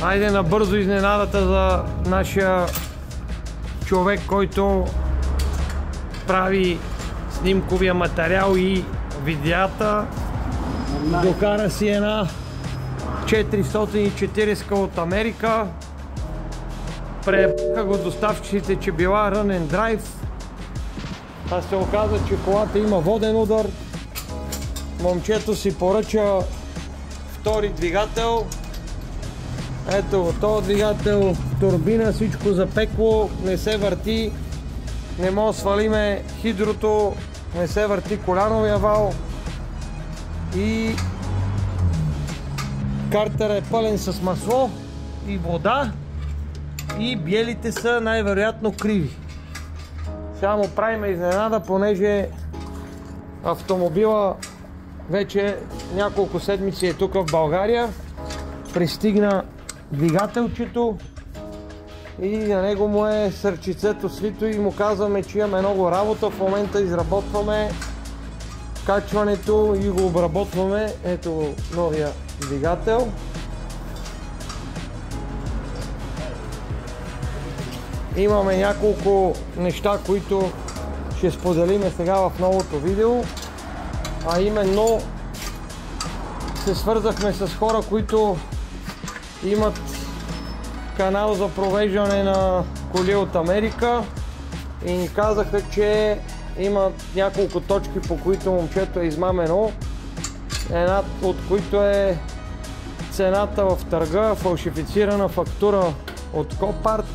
Хайде набързо изненадата за нашия човек, който прави снимковия материал и видеята. Докара си една 440 от Америка. Пребаха го доставчиците, че била Run and Drive. А се оказа, че колата има воден удар. Момчето си поръча втори двигател. Ето, този двигател, турбина, всичко запекло, не се върти. Не може да свалиме хидрото, не се върти коляновия вал. И картера е пълен с масло и вода. И биелите са най-вероятно криви. Сега му правим изненада, понеже автомобила вече няколко седмици е тук в България. Пристигна двигателчето и на него му е сърчицето свито и му казваме, че имаме много работа. В момента изработваме качването и го обработваме. Ето новия двигател. Имаме няколко неща, които ще споделиме сега в новото видео, а именно се свързахме с хора, които имат канал за провеждане на коли от Америка и ни казаха, че има няколко точки, по които момчето е измамено. Една от които е цената в търга, фалшифицирана фактура от Copart,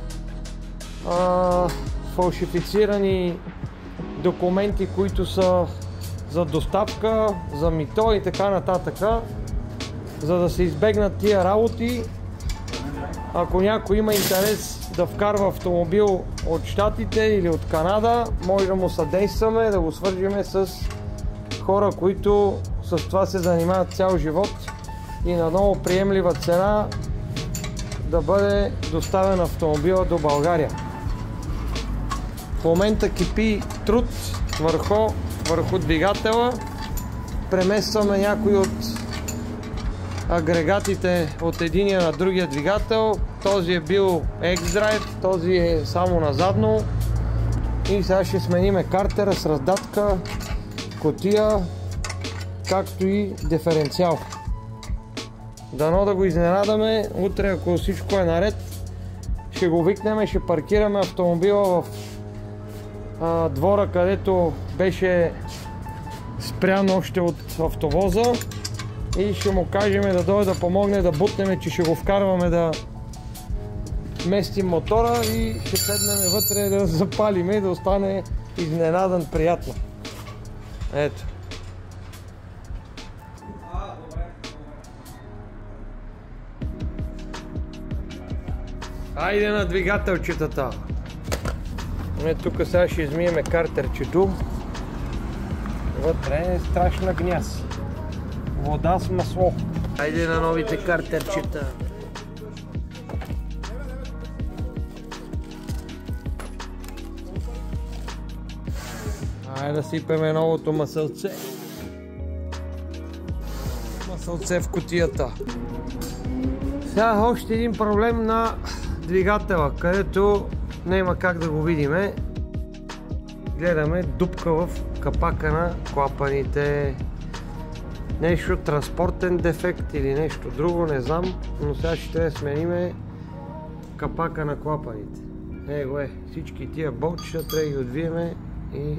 фалшифицирани документи, които са за доставка, за мито и така нататък. За да се избегнат тия работи, ако някой има интерес да вкарва автомобил от Щатите или от Канада, може да му съдействаме, да го свържиме с хора, които с това се занимават цял живот и на много приемлива цена да бъде доставен автомобила до България. В момента кипи труд върху двигателя. Преместваме някои от агрегатите от единия на другия двигател. Този е бил X-Drive, този е само на задно. И сега ще смениме картера с раздатка, кутия, както и диференциал. Дано да го изненадаме. Утре, ако всичко е наред, ще го викнем, ще паркираме автомобила в двора, където беше спрян още от автовоза и ще му кажем да дойде да помогне да бутнем, че ще го вкарваме да местим мотора и ще седнем вътре да запалиме и да остане изненадан приятно. Ето. Хайде на двигателчетата. Тук сега ще измиеме картерчето. Вътре е страшна гняз. Вода с масло. Хайде на новите картерчета. Хайде да сипеме новото масълце. Масълце в кутията. Сега още един проблем на двигателя, където няма как да го видиме. Гледаме дупка в капака на клапаните. Нещо транспортен дефект или нещо друго, не знам, но сега ще трябва да смениме капака на клапаните. Его е, всички тия болчета трябва да ги отвиеме и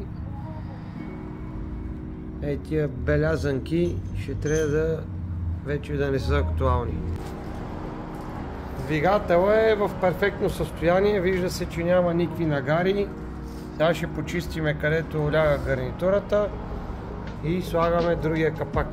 тия белязанки ще трябва да вече да не са актуални. Двигателът е в перфектно състояние, вижда се, че няма никакви нагари. Сега ще почистиме където ляга гарнитурата и слагаме другия капак.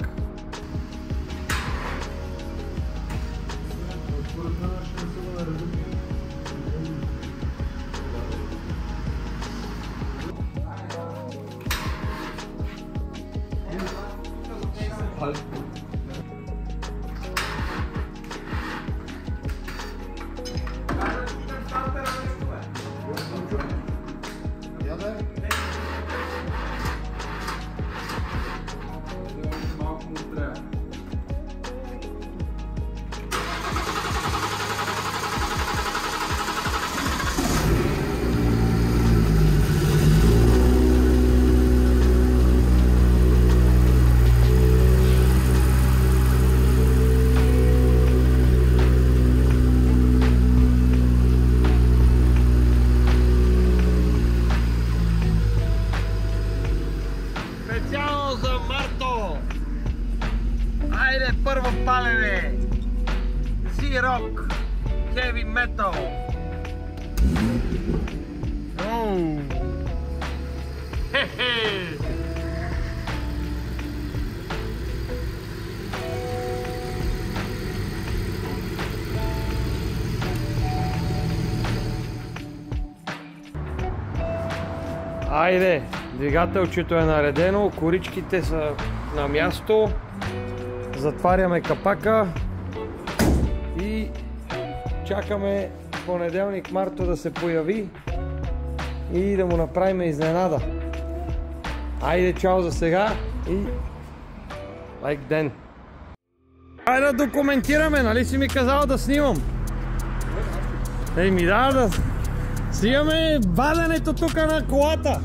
Специално за Марто! Айде първо палене! Z-Rock Heavy Metal! Хе-хе! Айде, двигателчето е наредено, коричките са на място, затваряме капака и чакаме понеделник Марто да се появи и да му направим изненада. Айде, чао за сега и лайк ден! Айде да документираме, нали си ми казал да снимам? Ей ми да снимаме ваденето тук на колата.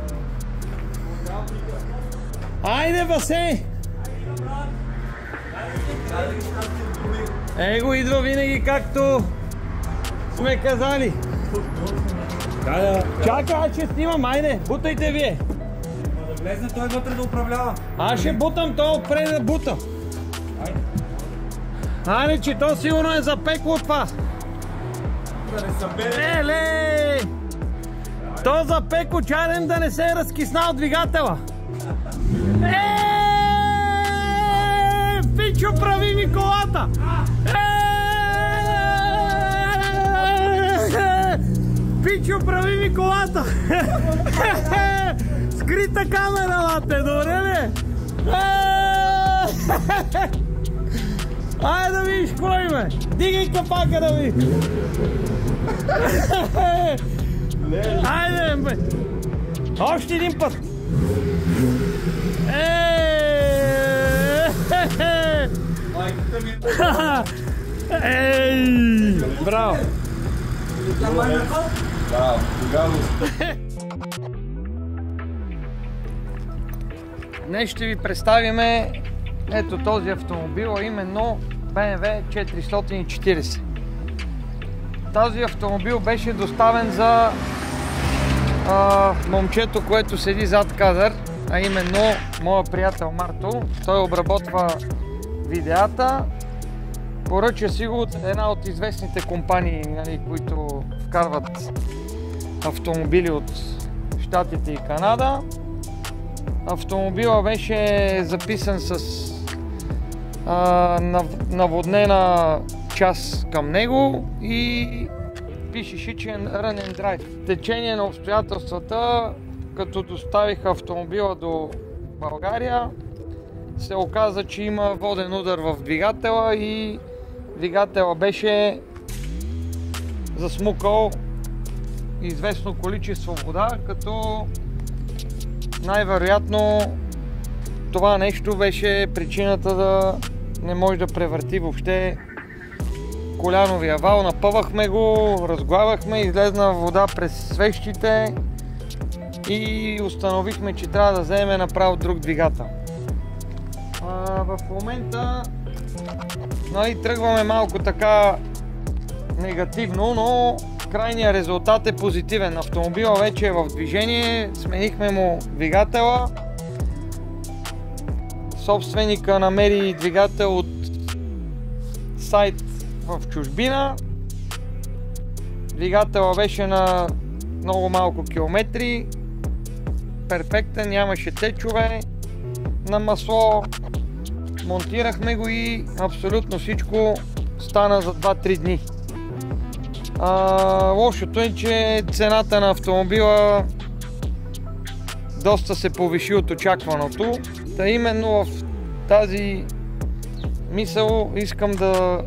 Айде, Васе! Его идва винаги както сме казали. Чакай, че снимам, айде, бутайте вие. Да влезне той вътре да управлява. Аз ще бутам, той отпред да бута. Айде, че то сигурно е запекло това. Да не събере. Еле! То запекло, чайдем да не се е разкиснал двигателя. Пичо, прави ми колата! Пичо, прави ми колата! Скрита камера, лате, добре ли? Айде да видиш кой ме! Дигай капака да видиш! Айде, бе! Още един път! Майката ми Ей! Браво! Браво, тогава. Днес ще ви представиме ето този автомобил, а именно BMW 440. Този автомобил беше доставен за момчето, което седи зад кадър, а именно моят приятел Марто. Той обработва видеята, поръча си го от една от известните компании, нали, които вкарват автомобили от Щатите и Канада. Автомобила беше записан с наводнена част към него и пишеше, че е run and drive. Течение на обстоятелствата, като доставиха автомобила до България, се оказа, че има воден удар в двигателя и двигателя беше засмукал известно количество вода, като най-вероятно това нещо беше причината да не може да превърти въобще коляновия вал. Напъвахме го, разглавахме, излезна вода през свещите и установихме, че трябва да вземе направо друг двигател. В момента тръгваме малко така негативно, но крайният резултат е позитивен. Автомобила вече е в движение, сменихме му двигателя. Собственика намери двигател от сайт в чужбина. Двигателя беше на много малко километри. Перфектен, нямаше течове на масло. Монтирахме го и абсолютно всичко стана за 2-3 дни. Лошото е, че цената на автомобила доста се повиши от очакваното. Та именно в тази мисъл искам да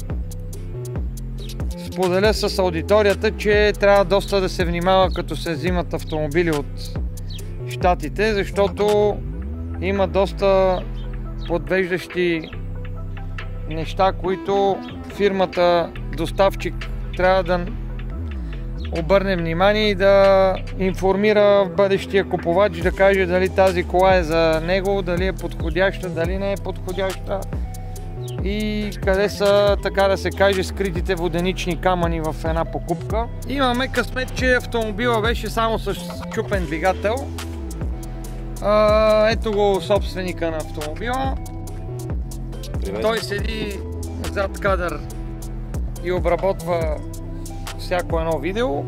споделя с аудиторията, че трябва доста да се внимава, като се взимат автомобили от Щатите, защото има доста подвеждащи неща, които фирмата доставчик трябва да обърне внимание и да информира бъдещия купувач, да каже дали тази кола е за него, дали е подходяща, дали не е подходяща и къде са, така да се каже, скритите воденични камъни в една покупка. Имаме късмет, че автомобила беше само с чупен двигател Ето го собственика на автомобила. Привет. Той седи зад кадър и обработва всяко едно видео.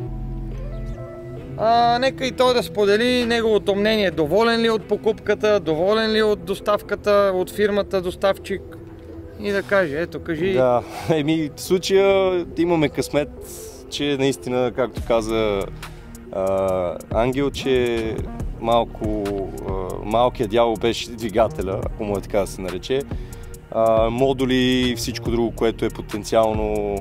Нека и той да сподели неговото мнение. Доволен ли от покупката, доволен ли от доставката, от фирмата доставчик и да каже, ето кажи. Да, в случая имаме късмет, че наистина, както каза Ангел, че малкият дявол беше двигателя, ако му е така да се нарече. Модули и всичко друго, което е потенциално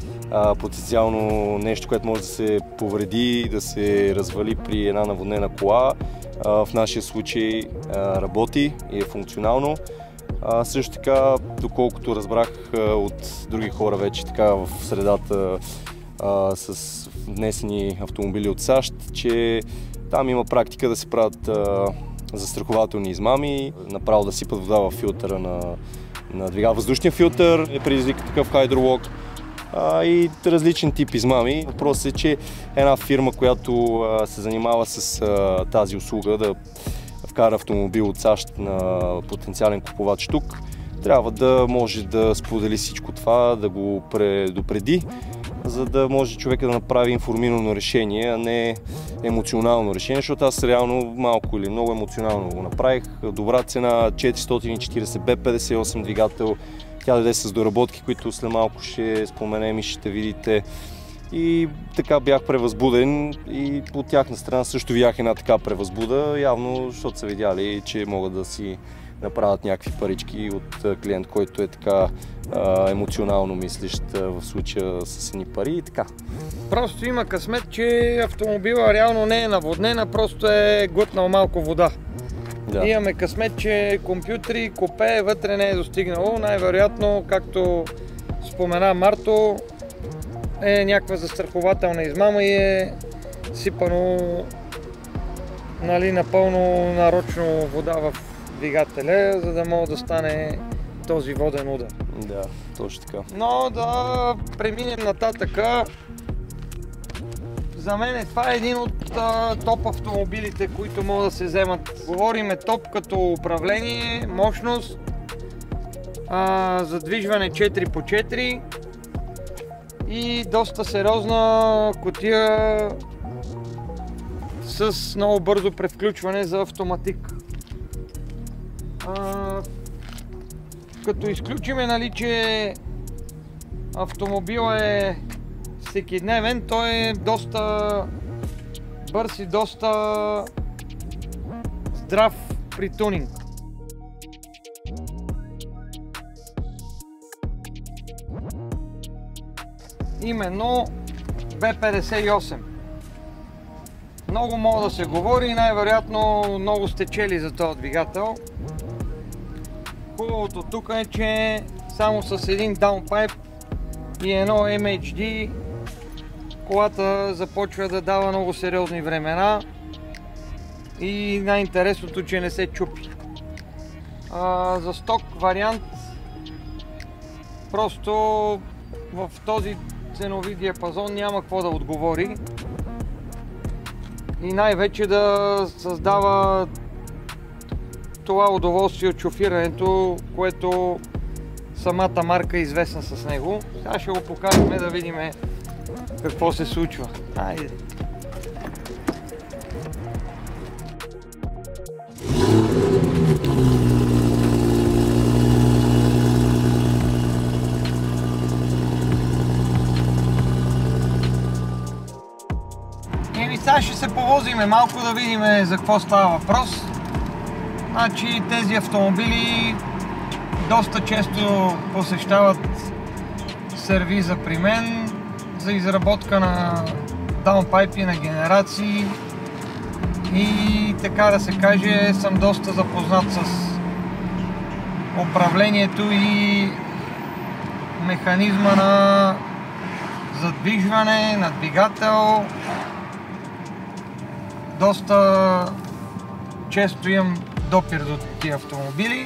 нещо, което може да се повреди, да се развали при една наводнена кола. В нашия случай работи и е функционално. Също така, доколкото разбрах от други хора вече така в средата с внесени автомобили от САЩ, че там има практика да се правят застрахователни измами, направо да сипат вода в филтъра на двигател. Въздушния филтър е предизвика такъв хайдролок и различен тип измами. Въпросът е, че една фирма, която се занимава с тази услуга да вкара автомобил от САЩ на потенциален купувач тук, трябва да може да сподели всичко това, да го предупреди, за да може човека да направи информирано решение, а не емоционално решение, защото аз реално малко или много емоционално го направих. Добра цена, 440 B58 двигател, тя даде с доработки, които след малко ще споменем и ще видите. И така бях превъзбуден и от тяхна страна също видях една така превъзбуда, явно, защото са видяли, че могат да си направят някакви парички от клиент, който е така емоционално мислещ в случая с едни пари и така. Просто има късмет, че автомобила реално не е наводнен, а просто е глътнал малко вода. Да. Имаме късмет, че компютри, копе вътре не е достигнало. Най-вероятно, както спомена Марто, е някаква застрахователна измама и е сипано напълно нарочно вода в двигателя, за да може да стане този воден удар. Да, точно така. Но да преминем нататъка. За мен това е един от топ автомобилите, които могат да се вземат. Говориме топ като управление, мощност, задвижване 4x4 и доста сериозна кутия с много бързо превключване за автоматик. Като изключиме, че автомобил е всекидневен, той е доста бърз и доста здрав при тунинг. Именно B58. Много мога да се говори и най-вероятно много сте чели за този двигател. Хубавото тук е, че само с един даунпайп и едно MHD колата започва да дава много сериозни времена и най-интересното, че не се чупи. За сток вариант просто в този ценови диапазон няма какво да отговори и най-вече да създава това удоволствие от шофирането, което самата марка е известна с него. Сега ще го покажем да видим какво се случва. Айде! Сега ще се повозиме малко да видим за какво става въпрос. Значи тези автомобили доста често посещават сервиза при мен за изработка на даунпайпи на генерации и така да се каже съм доста запознат с управлението и механизма на задвижване на двигател. Доста често имам допир до тия автомобили.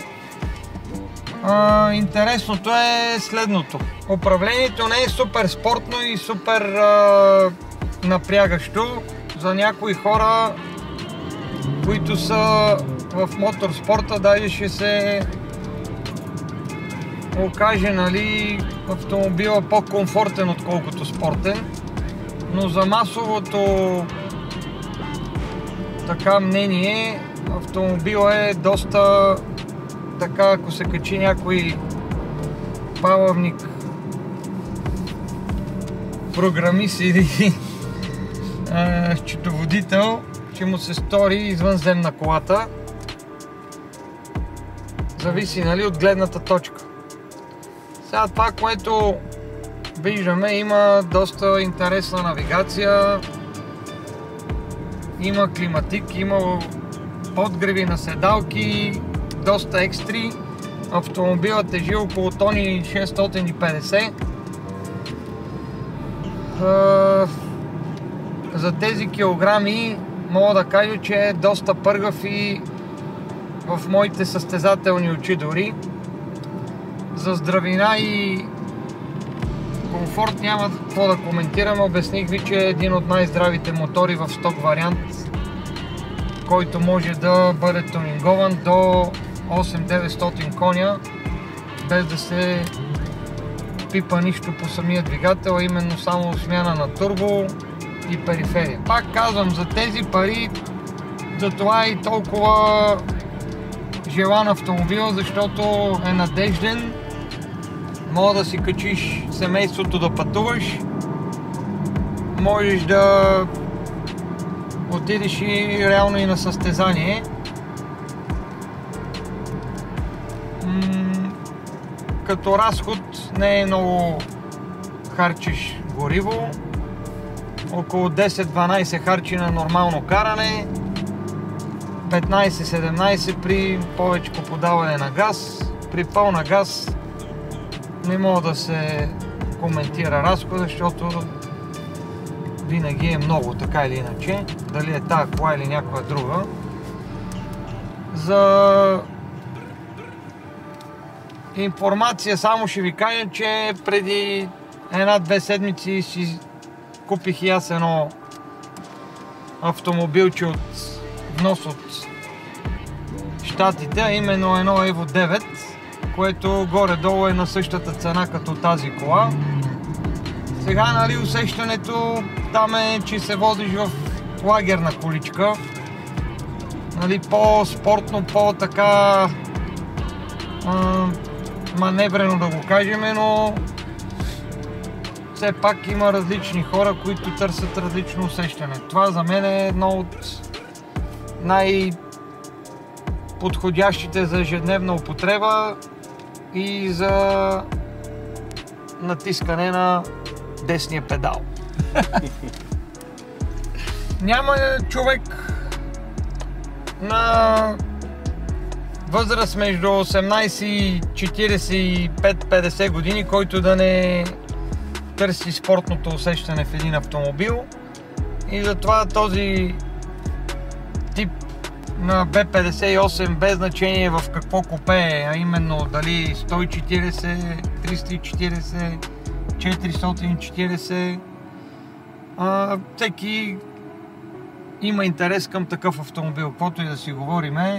Интересното е следното. Управлението не е супер спортно и супер напрягащо. За някои хора които са в моторспорта, даже ще се окаже, нали, автомобила по-комфортен отколкото спортен, но за масовото така мнение автомобила е доста така, ако се качи някой палавник, програмист или счетоводител, че му се стори извънземна колата. Зависи, нали, от гледната точка. Сега това, което виждаме, има доста интересна навигация, има климатик, има подгреви на седалки, доста екстри. Автомобилът тежи около тони 650. За тези килограми мога да кажа, че е доста пъргав и в моите състезателни очи дори. За здравина и комфорт няма какво да коментираме. Обясних ви, че е един от най-здравите мотори в сток вариант, който може да бъде тунингован до 8-900 коня, без да се пипа нищо по самия двигател, именно само смяна на турбо и периферия. Пак казвам, за тези пари, за това е и толкова желан автомобил, защото е надежден, може да си качиш семейството да пътуваш, можеш да отидеш и реално и на състезание. Като разход не е много харчиш гориво, около 10-12 харчи на нормално каране, 15-17 при повече подаване на газ. При пълна газ не мога да се коментира разхода, защото винаги е много, така или иначе, дали е тази кола или някоя друга. За информация само ще ви кажа, че преди 1-2 седмици си купих и аз едно автомобилче от внос от Щатите, а именно едно Evo 9, което горе-долу е на същата цена като тази кола. Сега, нали, усещането там е, че се возиш в лагерна количка, нали, по-спортно, по-така маневрено да го кажем, но все пак има различни хора, които търсят различно усещане. Това за мен е едно от най-подходящите за ежедневна употреба и за натискане на десния педал. Няма човек на възраст между 18 и 45-50 години, който да не търси спортното усещане в един автомобил, и затова този тип на B58, без значение в какво купе е, а именно дали 140, 340, 440, всеки има интерес към такъв автомобил, каквото и да си говориме.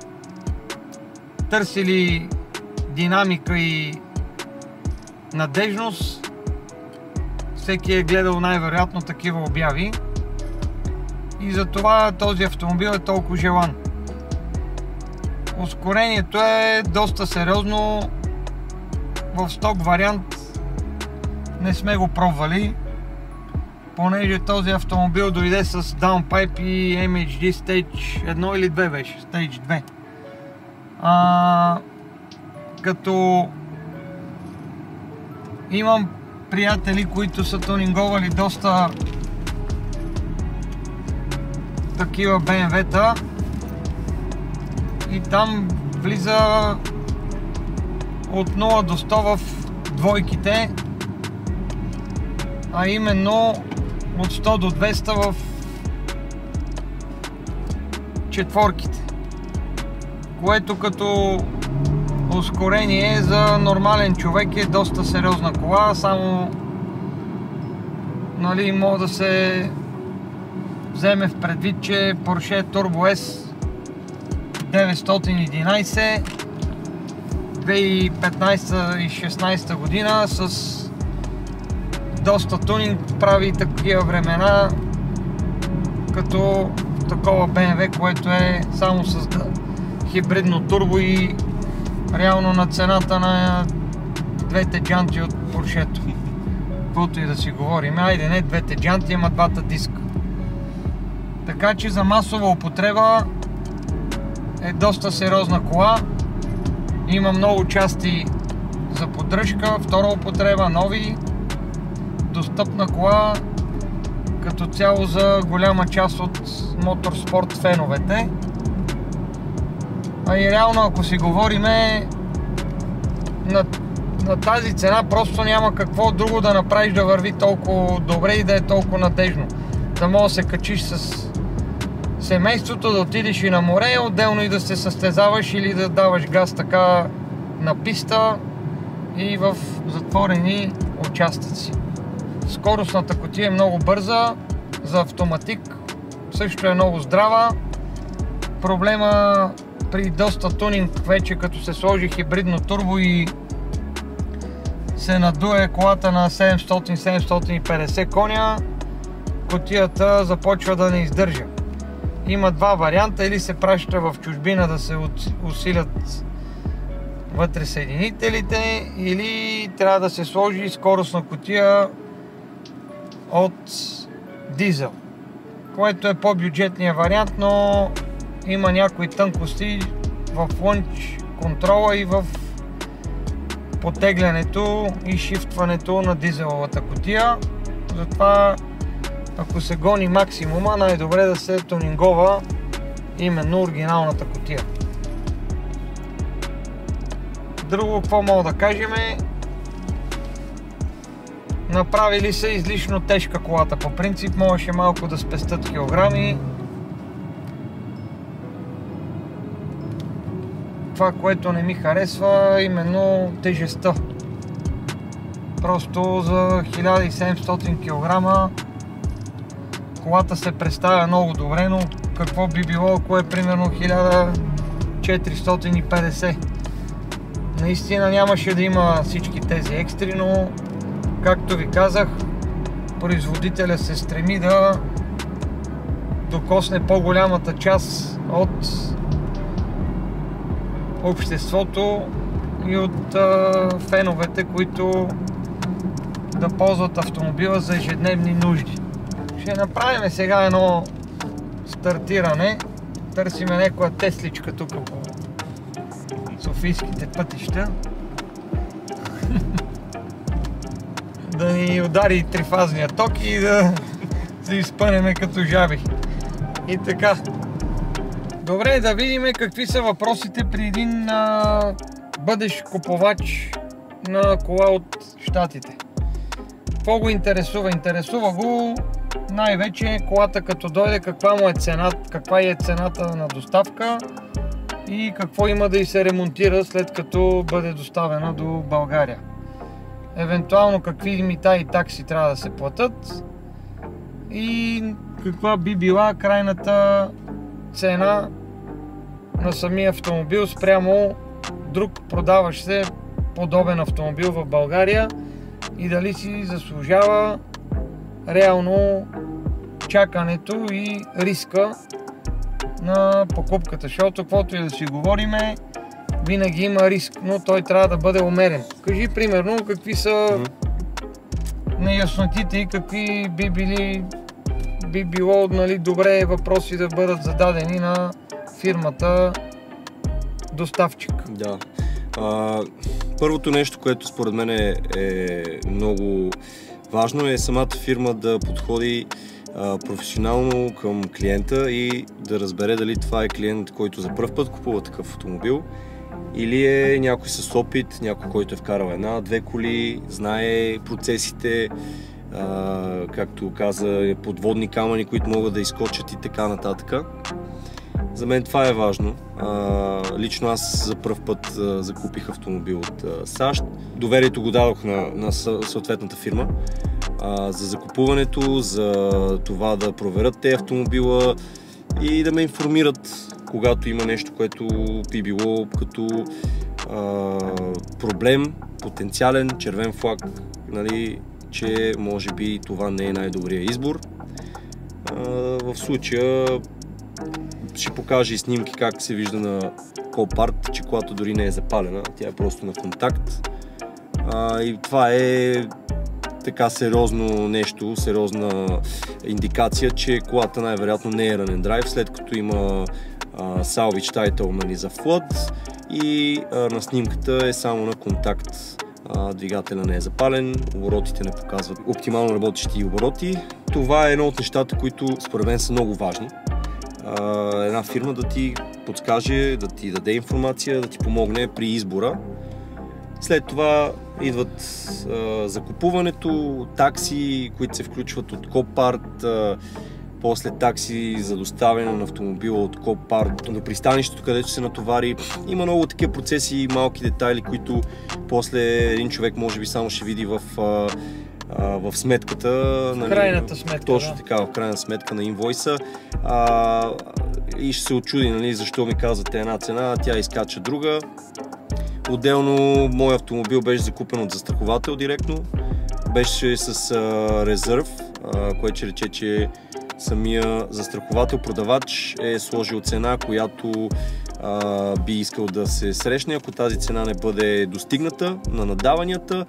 Търси ли динамика и надежност, всеки е гледал най-вероятно такива обяви и затова този автомобил е толкова желан. Ускорението е доста сериозно. В сток вариант не сме го пробвали, понеже този автомобил дойде с Downpipe и MHD Stage 1 или 2 беше, Stage 2. Като имам приятели, които са тунинговали доста такива BMW-та и там влиза от 0 до 100 в двойките, а именно от 100 до 200 в четворките, което като ускорение за нормален човек е доста сериозна кола. Само, нали, може да се вземе в предвид, че Porsche Turbo S 911 2015 и 16 година с доста тунинг прави такива времена като такова BMW, което е само с хибридно турбо и реално на цената на двете джанти от Поршето. Каквото и да си говорим. Айде, не двете джанти, има двата диска. Така че за масова употреба е доста сериозна кола. Има много части за поддръжка, втора употреба, нови. Достъпна кола като цяло за голяма част от моторспорт феновете. А и реално, ако си говориме, на тази цена просто няма какво друго да направиш да върви толкова добре и да е толкова надежно. Да може да се качиш с семейството, да отидеш и на море, отделно и да се състезаваш или да даваш газ така на писта и в затворени участъци. Скоростната кутия е много бърза, за автоматик също е много здрава. Проблема при доста тунинг вече, като се сложи хибридно турбо и се надуе колата на 700-750 коня, кутията започва да не издържа. Има два варианта: или се праща в чужбина да се усилят вътре съединителите, или трябва да се сложи скоростна кутия от дизел, което е по-бюджетният вариант, но има някои тънкости в лънч контрола и в потеглянето и шифтването на дизеловата кутия. Затова, ако се гони максимума, най-добре да се тунингова именно оригиналната кутия. Друго, какво мога да кажем, направили са излишно тежка колата. По принцип можеше малко да спестят килограми. Това, което не ми харесва, именно тежестта. Просто за 1700 кг колата се представя много добре, но какво би било, ако е примерно 1450? Наистина нямаше да има всички тези екстри, но както ви казах, производителя се стреми да докосне по-голямата част от обществото и от феновете, които да ползват автомобила за ежедневни нужди. Ще направим сега едно стартиране. Търсиме някоя тесличка тук по софийските пътища. Да ни удари трифазния ток и да се изпънеме като жаби. И така. Добре, да видим какви са въпросите при един бъдещ купувач на кола от Щатите. Какво го интересува? Интересува го най-вече колата като дойде, каква е цената на доставка и какво има да й се ремонтира след като бъде доставена до България. Евентуално какви мита и такси трябва да се платят и каква би била крайната цена на самия автомобил спрямо друг продаващ се подобен автомобил в България и дали си заслужава реално чакането и риска на покупката. Защото каквото и да си говориме, винаги има риск, но той трябва да бъде умерен. Кажи примерно какви са неяснотите и какви би било добре въпроси да бъдат зададени на фирмата доставчик. Да. Първото нещо, което според мен е много важно, е самата фирма да подходи професионално към клиента и да разбере дали това е клиент, който за пръв път купува такъв автомобил, или е някой с опит, някой, който е вкарал една-две коли, знае процесите, както каза, подводни камъни, които могат да изскочат и така нататък. За мен това е важно. Лично аз за пръв път закупих автомобил от САЩ. Доверието го дадох на съответната фирма за закупуването, за това да проверят те автомобила и да ме информират когато има нещо, което би било като проблем, потенциален червен флаг, нали, че може би това не е най-добрият избор. В случая ще покажа и снимки как се вижда на Copart, че колата дори не е запалена, тя е просто на контакт. И това е така сериозно нещо, сериозна индикация, че колата най-вероятно не е run and drive, след като има salvage title, нали, за flood и на снимката е само на контакт. Двигателя не е запален, оборотите не показват оптимално работещи обороти. Това е едно от нещата, които според мен са много важни. Една фирма да ти подскаже, да ти даде информация, да ти помогне при избора. След това идват закупуването, такси, които се включват от Copart, после такси за доставяне на автомобила от Copart до пристанището, където се натовари. Има много такива процеси и малки детайли, които после един човек може би само ще види в сметката. В крайната сметка. Точно така, в крайна сметка на инвойса. И ще се очуди, нали, защо ми казвате една цена, тя изкача друга. Отделно, моят автомобил беше закупен от застраховател директно. Беше с резерв, което ще рече, че самия застраховател, продавач е сложил цена, която би искал да се срещне. Ако тази цена не бъде достигната на наддаванията,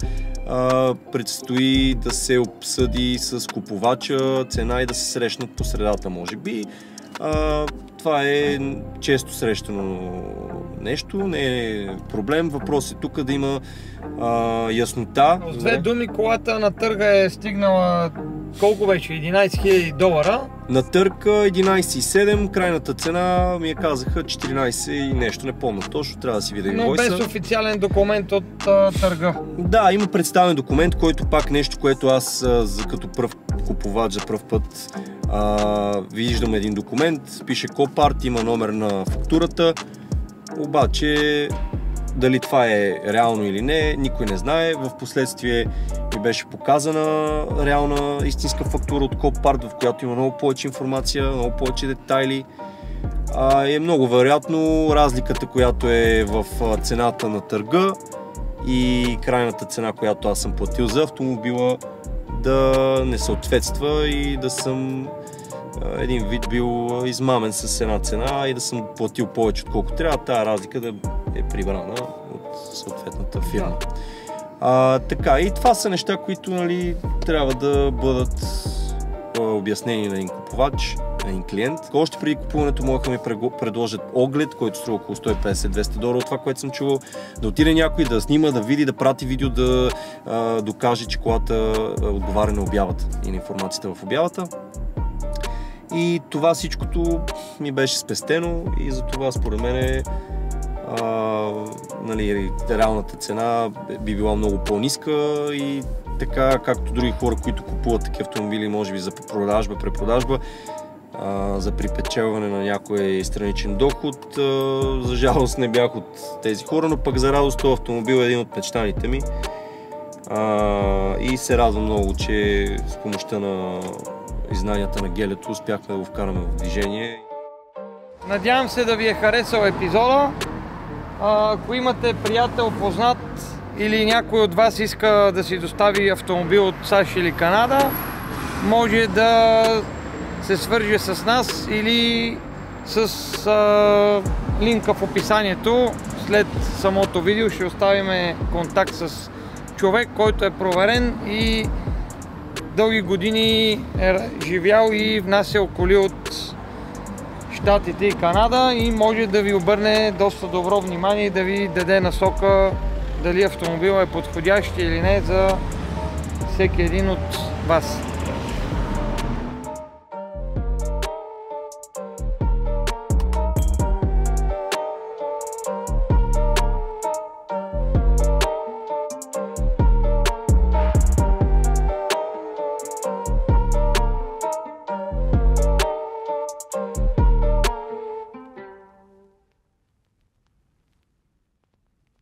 предстои да се обсъди с купувача цена и да се срещнат по средата, може би. Това е често срещано нещо, не е проблем. Въпрос е тук да има яснота. С две думи, колата на търга е стигнала колко вече? 11 000 $? На търг 11,7, крайната цена ми я казаха 14 и нещо, не помня точно, трябва да си видя инвойса. Но без официален документ от търга. Да, има представен документ, който пак нещо, което аз като пръв купувач за пръв път виждам един документ, пише Copart, има номер на фактурата, обаче дали това е реално или не, никой не знае. В последствие ми беше показана реална истинска фактура от Copart, в която има много повече информация, много повече детайли. Е много вероятно разликата, която е в цената на търга и крайната цена, която аз съм платил за автомобила, да не съответства и да съм един вид бил измамен с една цена и да съм платил повече отколко трябва, тази разлика да е прибрана от съответната фирма. Така, и това са неща, които, нали, трябва да бъдат обяснени на един купувач, на един клиент. Още преди купуването могаха ми предложат оглед, който струва около 150-200 $, от това, което съм чувал, да отиде някой, да снима, да види, да прати видео, да докаже, че колата отговаря на обявата и на информацията в обявата. И това всичкото ми беше спестено и затова според мен нали, реалната цена би била много по-ниска и така, както други хора, които купуват такива автомобили, може би за продажба, препродажба, за припечелване на някой страничен доход. За жалост не бях от тези хора, но пък за радост този автомобил е един от мечтаните ми. И се радвам много, че с помощта на и знанията на Гелето успяхме да го вкараме в движение. Надявам се да ви е харесал епизода. Ако имате приятел, познат или някой от вас иска да си достави автомобил от САЩ или Канада, може да се свърже с нас или с линка в описанието. След самото видео ще оставим контакт с човек, който е проверен и дълги години е живял и внасял коли от Щатите и Канада и може да ви обърне доста добро внимание и да ви даде насока дали автомобилът е подходящ или не за всеки един от вас.